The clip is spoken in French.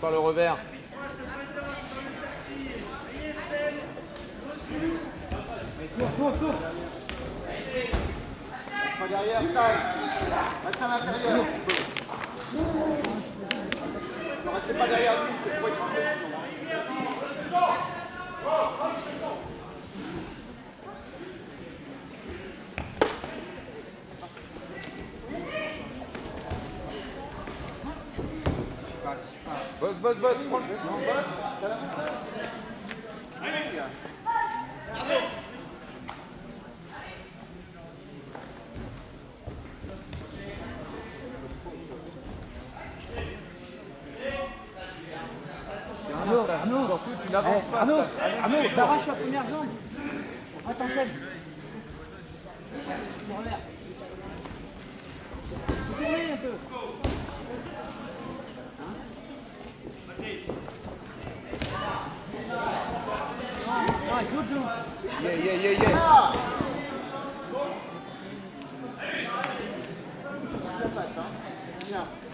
par le revers. Tourne. Pas derrière, taille. Reste à l'intérieur. Ne restez pas derrière lui, c'est pour écraser. Boss, prends le... Arnaud, surtout tu n'avances pas. Arnaud, t'arraches la première jambe. Attention. Tournez un peu. Non, avec l'autre jambe. Yeah.